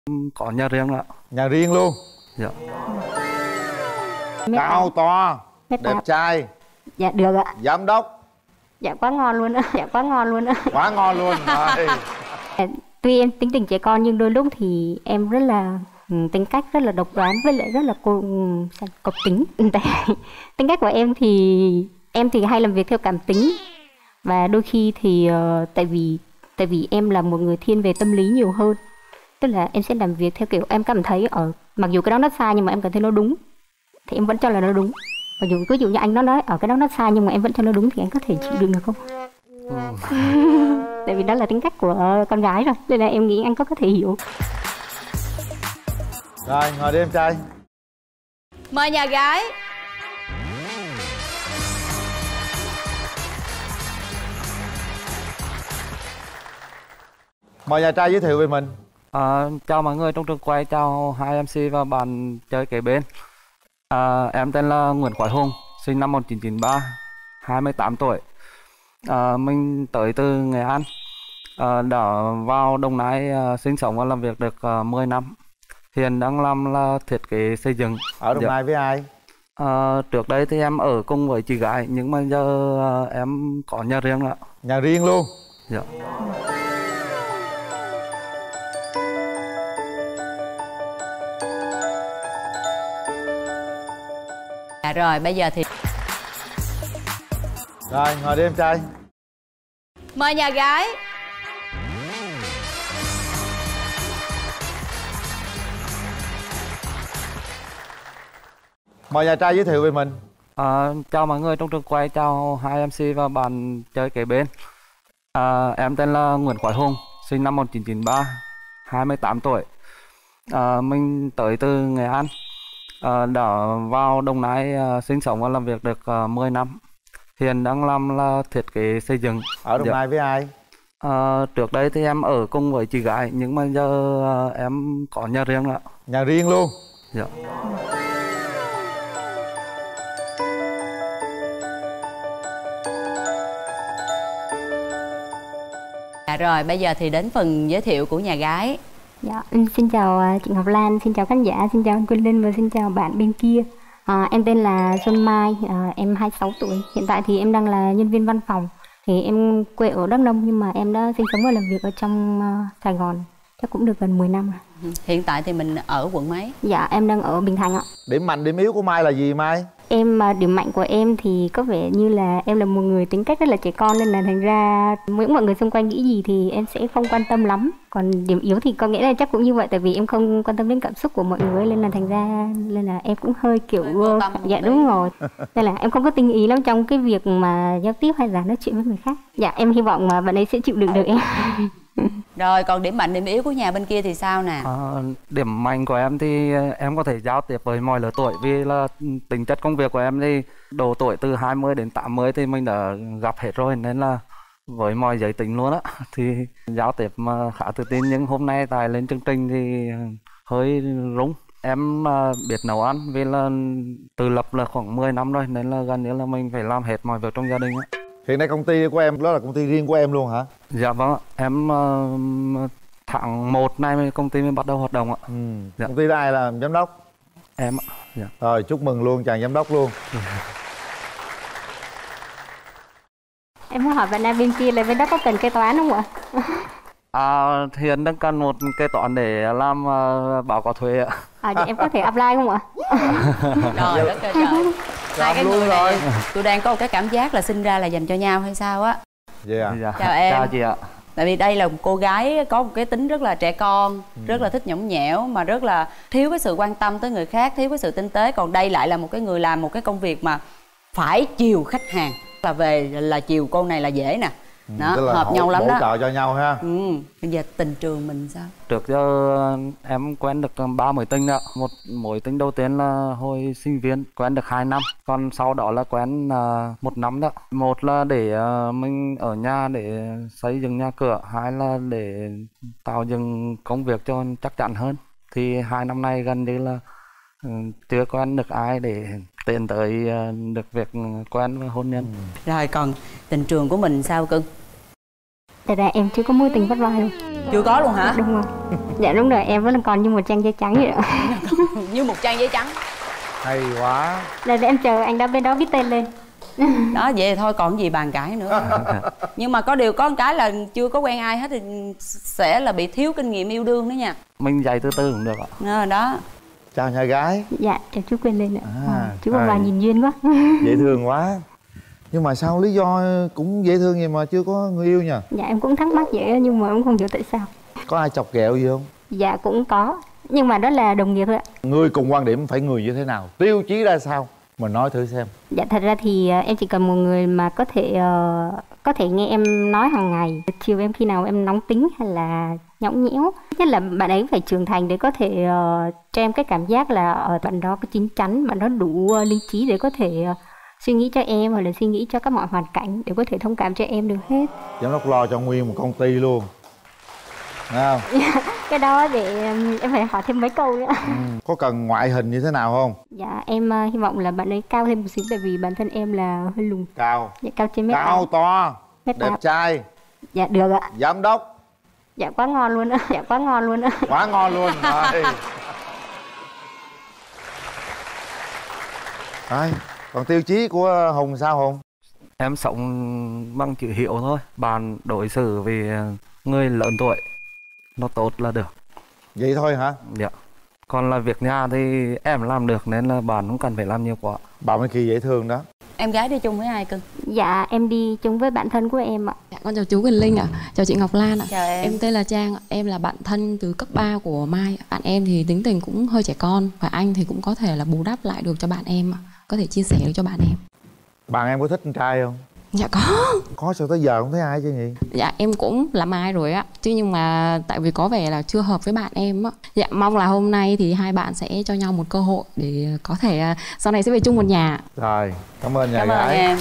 Có nhà riêng ạ. Nhà riêng luôn? Dạ. Cao to, đẹp trai? Dạ được ạ. Giám đốc? Dạ quá ngon luôn á. Dạ quá ngon luôn á. Quá ngon luôn. Rồi. Tuy em tính tình trẻ con nhưng đôi lúc thì em rất là tính cách rất là độc đoán, với lại rất là cộc tính. Tính cách của em thì hay làm việc theo cảm tính, và đôi khi thì tại vì em là một người thiên về tâm lý nhiều hơn, tức là em sẽ làm việc theo kiểu em cảm thấy mặc dù cái đó nó sai nhưng mà em cảm thấy nó đúng thì em vẫn cho là nó đúng. Ví dụ như anh nó nói ở cái đó nó sai nhưng mà em vẫn cho nó đúng thì anh có thể chịu đựng được không? Tại vì đó là tính cách của con gái rồi, nên là em nghĩ anh có thể hiểu. Rồi, ngồi đi em trai. Mời nhà gái. Mời nhà trai giới thiệu về mình. Chào mọi người trong trường quay, chào hai MC và bạn chơi kế bên. Em tên là Nguyễn Quái Hùng, sinh năm 1993, 28 tuổi. Mình tới từ Nghệ An, đã vào Đồng Nai sinh sống và làm việc được 10 năm. Hiện đang làm là thiết kế xây dựng. Ở Đồng Nai với ai? Trước đây thì em ở cùng với chị gái, nhưng mà giờ em có nhà riêng ạ. Nhà riêng luôn? Dạ. Rồi bây giờ thì Rồi, ngồi đi em trai. mời nhà gái. Mời nhà trai giới thiệu về mình. Chào mọi người trong trường quay, chào hai MC và bạn chơi kế bên. Em tên là Nguyễn Quái Hùng, sinh năm 1993, 28 tuổi. Mình tới từ Nghệ An, đã vào Đồng Nai sinh sống và làm việc được 10 năm. Hiện đang làm là thiết kế xây dựng. Ở Đồng Nai với ai? Trước đây thì em ở cùng với chị gái, nhưng mà giờ em có nhà riêng ạ. Nhà riêng luôn? Dạ. Rồi bây giờ thì đến phần giới thiệu của nhà gái. Dạ, xin chào chị Ngọc Lan, xin chào khán giả, xin chào anh Quyên Linh và xin chào bạn bên kia. Em tên là Xuân Mai, em 26 tuổi. Hiện tại thì em đang là nhân viên văn phòng. Thì em quê ở Đắk Nông nhưng mà em đã sinh sống và làm việc ở trong Sài Gòn chắc cũng được gần 10 năm rồi. Hiện tại thì mình ở quận mấy? Dạ, em đang ở Bình Thạnh ạ. Điểm mạnh, điểm yếu của Mai là gì Mai? Điểm mạnh của em thì có vẻ như là em là một người tính cách rất là trẻ con, nên là thành ra mỗi mọi người xung quanh nghĩ gì thì em sẽ không quan tâm lắm. Còn điểm yếu thì có nghĩa là chắc cũng như vậy, tại vì em không quan tâm đến cảm xúc của mọi người, nên là em cũng hơi kiểu dạ đúng rồi. Nên là em không có tinh ý lắm trong cái việc mà giao tiếp hay là nói chuyện với người khác. Dạ, em hy vọng mà bạn ấy sẽ chịu đựng được em. Rồi còn điểm mạnh điểm yếu của nhà bên kia thì sao nè? Điểm mạnh của em thì em có thể giao tiếp với mọi lứa tuổi, vì là tính chất công việc của em thì độ tuổi từ 20 đến 80 thì mình đã gặp hết rồi, nên là với mọi giới tính luôn á thì giao tiếp mà khá tự tin. Nhưng hôm nay tại lên chương trình thì hơi rúng. Em biết nấu ăn vì là tự lập là khoảng 10 năm rồi, nên là gần như là mình phải làm hết mọi việc trong gia đình á. Hiện nay công ty của em đó là công ty riêng của em luôn hả? Dạ vâng ạ. Em tháng 1 nay công ty mới bắt đầu hoạt động ạ. Dạ. Công ty đó ai làm giám đốc? Em ạ. Dạ. Rồi chúc mừng luôn chàng giám đốc luôn. Em muốn hỏi bạn nam bên kia là bên đó có cần kế toán không ạ? Hiện đang cần một kế toán để làm báo cáo thuế ạ. Vậy em có thể apply không ạ? Trời đất ơi trời. Hai cái người này tôi đang có một cái cảm giác là sinh ra là dành cho nhau hay sao á. Dạ. Chào em. Chào chị ạ. Tại vì đây là một cô gái có một cái tính rất là trẻ con, rất là thích nhõng nhẽo, mà rất là thiếu cái sự quan tâm tới người khác, thiếu cái sự tinh tế. Còn đây lại là một cái người làm một cái công việc mà phải chiều khách hàng, là về là chiều cô này là dễ nè. Đó, tức là hợp nhau lắm đó. Hỗ trợ cho nhau ha. Bây giờ tình trường mình sao? Trước giờ em quen được 3 mối tình đó. Một mối tình đầu tiên là hồi sinh viên, quen được 2 năm. Còn sau đó là quen 1 năm đó. Một là để mình ở nhà để xây dựng nhà cửa, hai là để tạo dựng công việc cho chắc chắn hơn. Thì 2 năm nay gần như là chưa quen được ai để tiến tới được việc quen và hôn nhân. Rồi còn tình trường của mình sao cưng? Thật ra em chưa có mối tình vắt vai luôn. Chưa có luôn hả? Đúng rồi. Dạ đúng rồi, em vẫn còn như một trang giấy trắng vậy ạ. Như một trang giấy trắng. Hay quá. Để em chờ anh đã bên đó viết tên lên. Đó vậy thôi còn gì bàn cãi nữa. Nhưng mà có điều có một cái là chưa có quen ai hết thì sẽ là bị thiếu kinh nghiệm yêu đương đó nha. Mình dạy từ từ cũng được ạ. Đó. Chào nhà gái. Dạ, chào chú quên lên ạ. Chú hay. bà nhìn duyên quá. Dễ thương quá. Nhưng mà sao lý do cũng dễ thương vậy mà chưa có người yêu nhỉ? Dạ em cũng thắc mắc vậy nhưng mà em không hiểu tại sao. Có ai chọc ghẹo gì không? Dạ cũng có, nhưng mà đó là đồng nghiệp thôi ạ. Người cùng quan điểm phải người như thế nào? Tiêu chí ra sao? Mình nói thử xem. Dạ thật ra thì em chỉ cần một người mà có thể nghe em nói hàng ngày. Chiều em khi nào em nóng tính hay là nhõng nhẽo, nhất là bạn ấy phải trưởng thành để có thể cho em cái cảm giác là ở bạn đó có chín chắn, bạn đó đủ lý trí để có thể suy nghĩ cho em hoặc là suy nghĩ cho các mọi hoàn cảnh để có thể thông cảm cho em được hết. Giám đốc lo cho nguyên một công ty luôn. Thấy không? Cái đó để em phải hỏi thêm mấy câu nữa. Có cần ngoại hình như thế nào không? Dạ em hy vọng là bạn ấy cao thêm một xíu tại vì bản thân em là hơi lùn. Cao. Dạ cao trên mét Cao to. mét Đẹp trai. Dạ được ạ. Giám đốc. Dạ quá ngon luôn á. Dạ quá ngon luôn á. Quá ngon luôn. Rồi. Rồi. Còn tiêu chí của Hùng sao Hùng? Em sống bằng chữ hiểu thôi. Bạn đối xử vì người lớn tuổi nó tốt là được. Vậy thôi hả? Dạ. Còn là việc nhà thì em làm được nên là bạn không cần phải làm nhiều quá. Bà Mai Kỳ dễ thương đó. Em gái đi chung với ai cưng? Dạ em đi chung với bạn thân của em ạ. Dạ, con chào chú Quỳnh Linh ạ. Chào chị Ngọc Lan ạ. Chào em. Em tên là Trang ạ. Em là bạn thân từ cấp 3 của Mai. Bạn em thì tính tình cũng hơi trẻ con và anh thì cũng có thể là bù đắp lại được cho bạn em ạ. Có thể chia sẻ được cho bạn em. Bạn em có thích con trai không? Dạ có. Có, sao tới giờ không thấy ai chứ nhỉ? Dạ em cũng là Mai rồi á. Chứ nhưng mà tại vì có vẻ là chưa hợp với bạn em á. Dạ mong là hôm nay thì hai bạn sẽ cho nhau một cơ hội để có thể sau này sẽ về chung một nhà. Rồi, cảm ơn nhà Cảm gái. ơn em.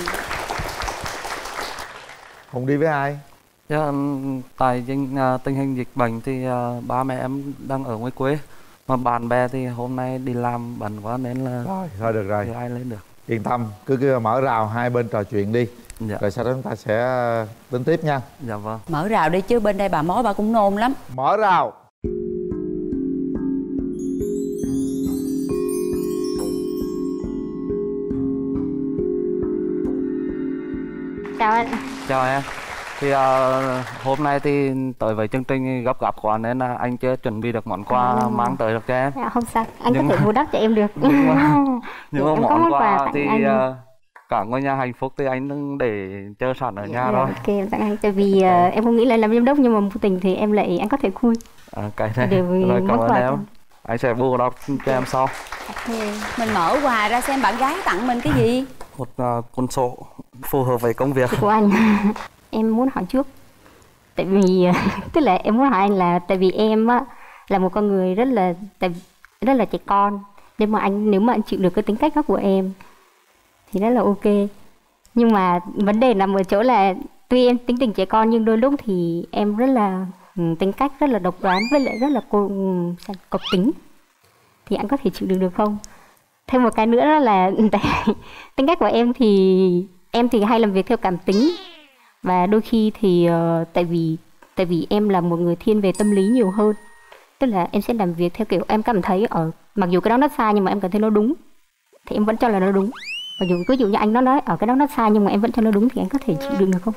Hùng đi với ai? Dạ, tại tình hình dịch bệnh thì ba mẹ em đang ở ngoài quê. Mà bạn bè thì hôm nay đi làm bận quá nên là Rồi, thôi được rồi. chưa ai lên được. Yên tâm, cứ mở rào hai bên trò chuyện đi. Dạ. Rồi sau đó chúng ta sẽ tính tiếp nha. Dạ vâng. Mở rào đi chứ bên đây bà mối bà cũng nôn lắm. Mở rào. Chào anh. Chào em. Thì hôm nay thì tới với chương trình gấp gáp quá nên là anh chưa chuẩn bị được món quà mang tới được cho em. Dạ không sao, anh Nhưng có thể bù đắp cho em được. Nhưng mà Dạ, em có món món quà quà tặng thì anh. cả ngôi nhà hạnh phúc thì anh đừng để chờ sẵn ở nhà Dạ, thôi. ok em tặng anh tại vì em không nghĩ là làm giám đốc nhưng mà vô tình thì em lại anh có thể khui. Cái này Đều vì rồi, cảm món ơn quà em. tặng. Anh sẽ bù đắp cho em sau. Mình mở quà ra xem bạn gái tặng mình cái gì. Một cuốn sổ phù hợp với công việc. Của anh. Em muốn hỏi trước. Tại vì tức là em muốn hỏi anh là tại vì em á là một con người rất là trẻ con, nhưng mà nếu mà anh chịu được cái tính cách đó của em thì rất là ok. Nhưng mà vấn đề nằm ở chỗ là tuy em tính tình trẻ con nhưng đôi lúc thì em rất là tính cách rất là độc đoán với lại rất là cộc tính. Thì anh có thể chịu được không? Thêm một cái nữa đó là tính cách của em thì hay làm việc theo cảm tính. Và đôi khi thì tại vì em là một người thiên về tâm lý nhiều hơn. Tức là em sẽ làm việc theo kiểu em cảm thấy mặc dù cái đó nó sai nhưng mà em cảm thấy nó đúng thì em vẫn cho là nó đúng. Mặc dù ví dụ như anh nó nói ở cái đó nó sai nhưng mà em vẫn cho nó đúng thì anh có thể chịu đựng được không?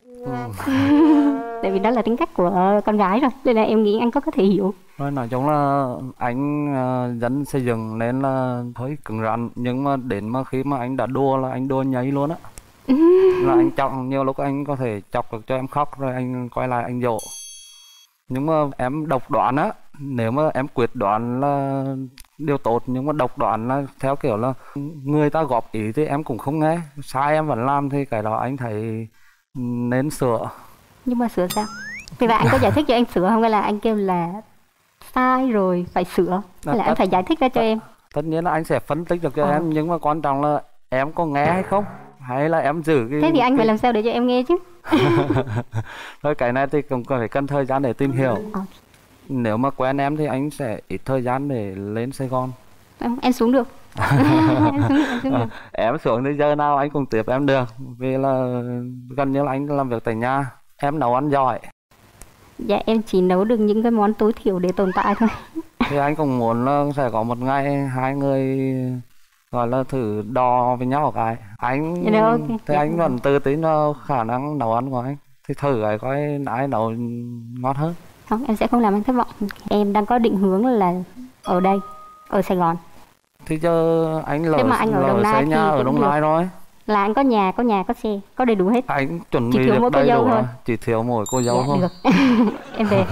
Tại vì đó là tính cách của con gái rồi nên là em nghĩ anh có thể hiểu. Nói chung là anh dân xây dựng nên là hơi cứng rắn, nhưng mà đến mà khi mà anh đã đua là anh đua nhảy luôn á. Là anh chọc, nhiều lúc anh có thể chọc được cho em khóc rồi anh quay lại anh dỗ. Nhưng mà em độc đoán á, nếu mà em quyết đoán là điều tốt, nhưng mà độc đoán là theo kiểu là người ta góp ý thì em cũng không nghe, sai em vẫn làm thì cái đó anh thấy nên sửa. Nhưng mà sửa sao? Thì là anh có giải thích cho em sửa không hay là anh kêu là sai rồi phải sửa? Hay là anh phải giải thích ra cho em? Tất nhiên là anh sẽ phân tích được cho em, nhưng mà quan trọng là em có nghe hay không, hay là em giữ cái... Thế thì anh phải làm sao để cho em nghe chứ? Thôi cái này thì cũng phải cần thời gian để tìm hiểu. Nếu mà quen em thì anh sẽ ít thời gian để lên Sài Gòn. Em xuống được. Em xuống được. Em xuống tới giờ nào anh cũng tiếp em được. Vì là gần như là anh làm việc tại nhà. Em nấu ăn giỏi. Dạ em chỉ nấu được những cái món tối thiểu để tồn tại thôi. Thì anh cũng muốn là sẽ có một ngày hai người gọi là thử đo với nhau cái anh Dạ, được, ok. thì anh vẫn tự tin vào khả năng nấu ăn của anh, thì thử cái coi ai nấu ngon hơn. Không, em sẽ không làm anh thất vọng. Em đang có định hướng là ở đây, ở Sài Gòn. Thì giờ anh lỡ Nếu mà anh ở Đồng Nai xây thì nhà ở cũng Đồng được. Nai rồi, Là anh có nhà, có xe, có đầy đủ hết. anh chuẩn Chỉ bị thiếu được mỗi cô đầy dâu đủ thôi. rồi, chỉ thiếu mỗi cô dâu Dạ, thôi. được. Em về.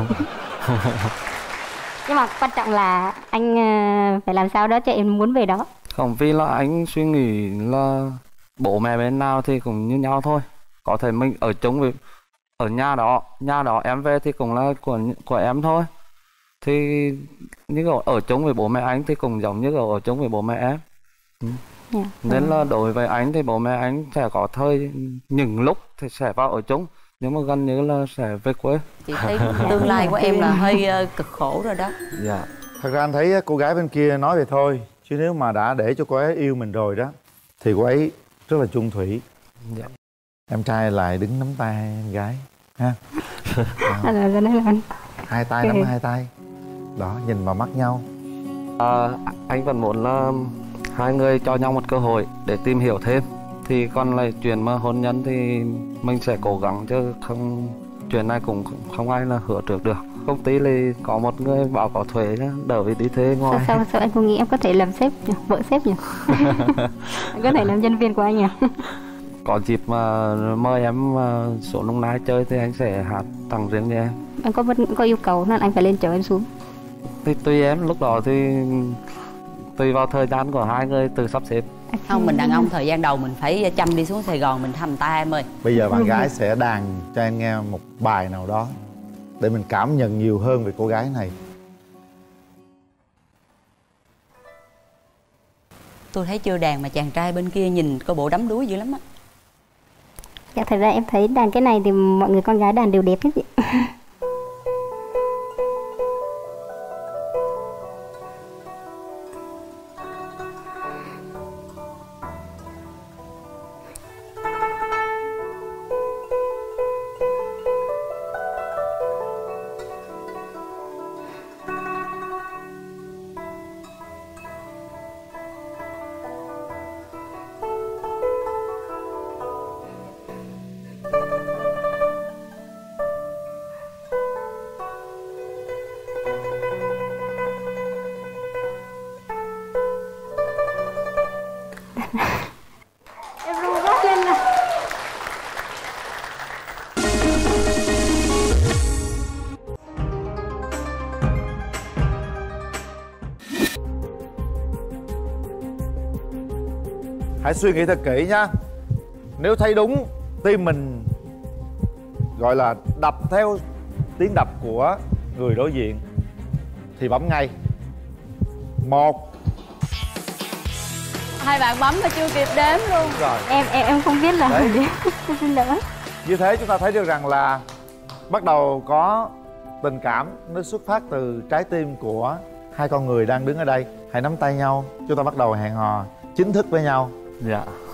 Nhưng mà quan trọng là anh phải làm sao đó cho em muốn về đó. Không, vì là anh suy nghĩ là bố mẹ bên nào thì cũng như nhau thôi. Có thể mình ở chung với ở nhà đó em về thì cũng là của em thôi. Thì như kiểu ở chung với bố mẹ anh thì cũng giống như kiểu ở chung với bố mẹ em. Dạ. Nên là đối với anh thì bố mẹ anh sẽ có thời những lúc thì sẽ vào ở chung, nhưng mà gần như là sẽ về quê. Chị thấy tương lai của em là hơi cực khổ rồi đó. Dạ. Thật ra anh thấy cô gái bên kia nói vậy thôi, chứ nếu mà đã để cho cô ấy yêu mình rồi đó thì cô ấy rất là chung thủy. Dạ. Em trai lại đứng nắm tay em gái ha. Nên là anh Hai tay nắm hai tay. Đó, nhìn vào mắt nhau. Anh vẫn muốn là hai người cho nhau một cơ hội để tìm hiểu thêm. Thì còn lại chuyện mà hôn nhân thì mình sẽ cố gắng, chứ không chuyện này cũng không ai là hứa trước được. Công ty thì có một người bảo có thuế nhá, đỡ vì đi thuê ngoài. sao anh không nghĩ em có thể làm sếp nhỉ? Vợ sếp nhỉ? Anh có thể làm nhân viên của anh nhỉ? Có dịp mà mời em xuống Đồng Nai chơi thì anh sẽ hát tặng riêng cho em. Anh có yêu cầu nên anh phải lên chở em xuống. Thì tùy em, lúc đó thì tùy vào thời gian của hai người tự sắp xếp. Không, mình đàn ông thời gian đầu mình phải chăm đi xuống Sài Gòn mình thăm ta em ơi. Bây giờ bạn gái sẽ đàn cho em nghe một bài nào đó để mình cảm nhận nhiều hơn về cô gái này. Tôi thấy chưa đàn mà chàng trai bên kia nhìn có bộ đắm đuối dữ lắm á. Dạ, thật ra em thấy đàn cái này thì mọi người con gái đàn đều đẹp hết chị. Em ru gót lên nè. Hãy suy nghĩ thật kỹ nhá. Nếu thấy đúng, tim mình gọi là đập theo tiếng đập của người đối diện thì bấm ngay. 1. Hai bạn bấm mà chưa kịp đếm luôn. Rồi. Em không biết là Đấy. em xin lỗi. Như thế chúng ta thấy được rằng là bắt đầu có tình cảm, nó xuất phát từ trái tim của hai con người đang đứng ở đây. Hãy nắm tay nhau, chúng ta bắt đầu hẹn hò chính thức với nhau. Dạ.